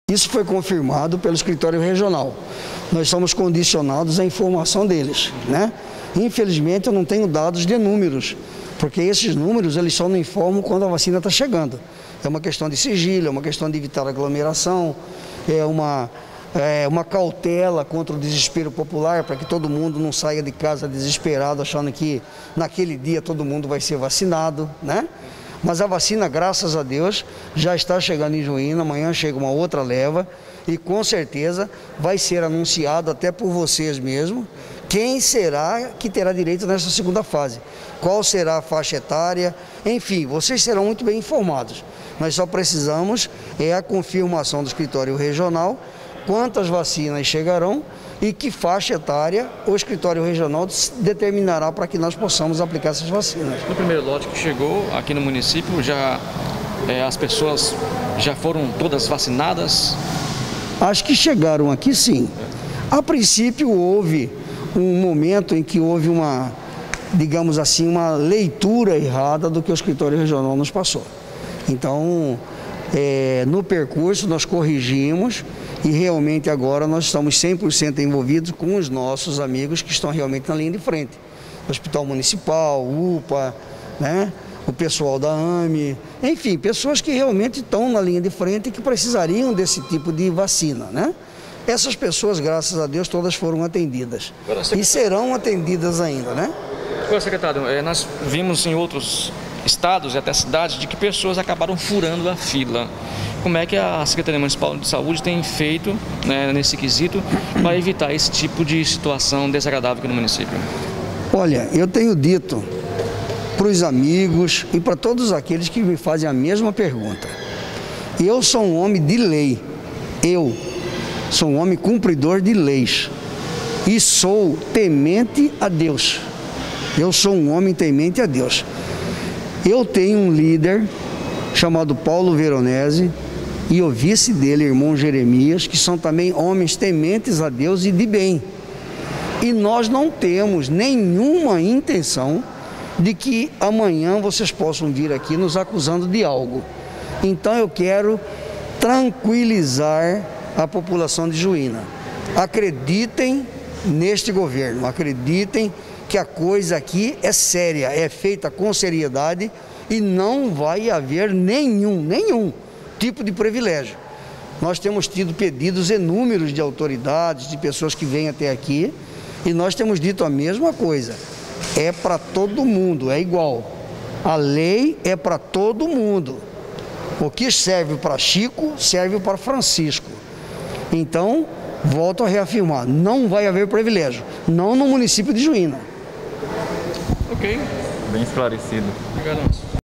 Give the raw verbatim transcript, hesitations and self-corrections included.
Isso foi confirmado pelo escritório regional. Nós somos condicionados à informação deles, né? Infelizmente, eu não tenho dados de números, porque esses números eles só não informam quando a vacina está chegando. É uma questão de sigilo, é uma questão de evitar aglomeração, é uma, é uma cautela contra o desespero popular, para que todo mundo não saia de casa desesperado, achando que naquele dia todo mundo vai ser vacinado, né? Mas a vacina, graças a Deus, já está chegando em Juína. Amanhã chega uma outra leva e com certeza vai ser anunciado até por vocês mesmo quem será que terá direito nessa segunda fase, qual será a faixa etária, enfim, vocês serão muito bem informados. Nós só precisamos é a confirmação do escritório regional, quantas vacinas chegarão e que faixa etária o escritório regional determinará para que nós possamos aplicar essas vacinas. No primeiro lote que chegou aqui no município, já é, as pessoas já foram todas vacinadas? As que chegaram aqui, sim. A princípio houve um momento em que houve uma, digamos assim, uma leitura errada do que o escritório regional nos passou. Então, é, no percurso nós corrigimos e realmente agora nós estamos cem por cento envolvidos com os nossos amigos que estão realmente na linha de frente. Hospital Municipal, U P A, né? O pessoal da A M E, enfim, pessoas que realmente estão na linha de frente e que precisariam desse tipo de vacina, né? Essas pessoas, graças a Deus, todas foram atendidas e serão atendidas ainda, né? Agora, secretário, é, nós vimos em outros estados e até cidades de que pessoas acabaram furando a fila. Como é que a Secretaria Municipal de Saúde tem feito, né, nesse quesito para evitar esse tipo de situação desagradável aqui no município? Olha, eu tenho dito para os amigos e para todos aqueles que me fazem a mesma pergunta. Eu sou um homem de lei, eu sou um homem cumpridor de leis e sou temente a Deus. Eu sou um homem temente a Deus. Eu tenho um líder chamado Paulo Veronese e o vice dele, irmão Jeremias, que são também homens tementes a Deus e de bem. E nós não temos nenhuma intenção de que amanhã vocês possam vir aqui nos acusando de algo. Então eu quero tranquilizar a população de Juína. Acreditem neste governo, acreditem que a coisa aqui é séria, é feita com seriedade e não vai haver nenhum, nenhum tipo de privilégio. Nós temos tido pedidos inúmeros de autoridades, de pessoas que vêm até aqui e nós temos dito a mesma coisa. É para todo mundo, é igual. A lei é para todo mundo. O que serve para Chico, serve para Francisco. Então, volto a reafirmar, não vai haver privilégio, não no município de Juína. Ok. Bem esclarecido. Obrigado.